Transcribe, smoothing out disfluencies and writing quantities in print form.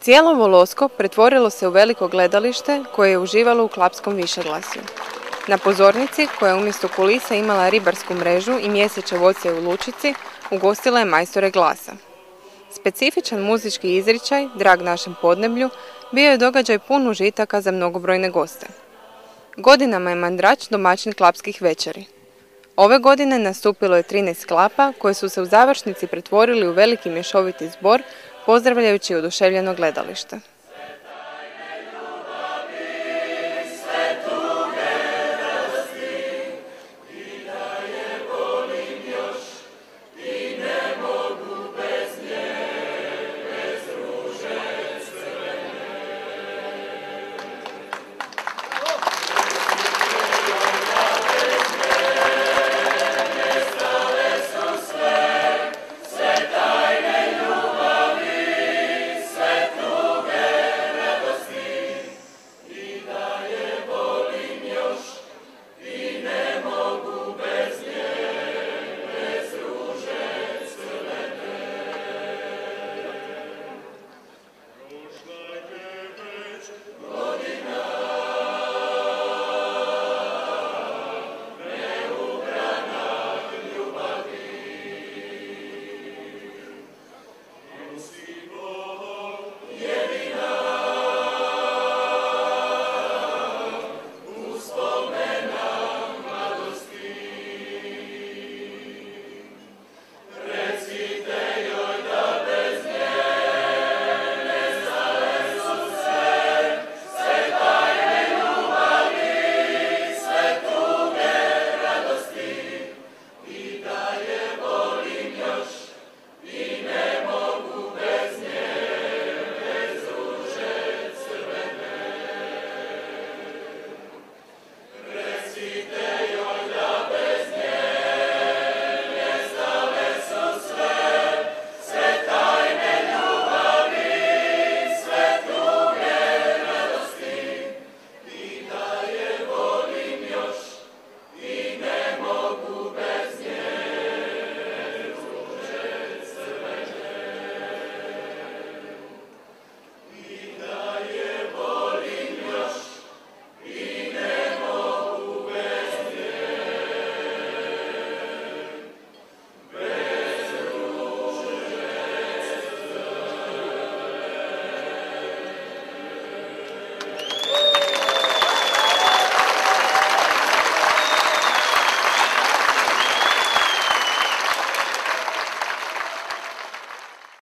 Cijelo Volosko pretvorilo se u veliko gledalište koje je uživalo u klapskom višeglasju. Na pozornici, koja je umjesto kulisa imala ribarsku mrežu i mjeseče voće u lučici, ugostila je majstore glasa. Specifičan muzički izričaj, drag našem podneblju, bio je događaj pun užitaka za mnogobrojne goste. Godinama je Mandrač domaćin klapskih večeri. Ove godine nastupilo je 13 klapa koje su se u završnici pretvorili u veliki mješoviti zbor, pozdravljajući oduševljeno gledalište.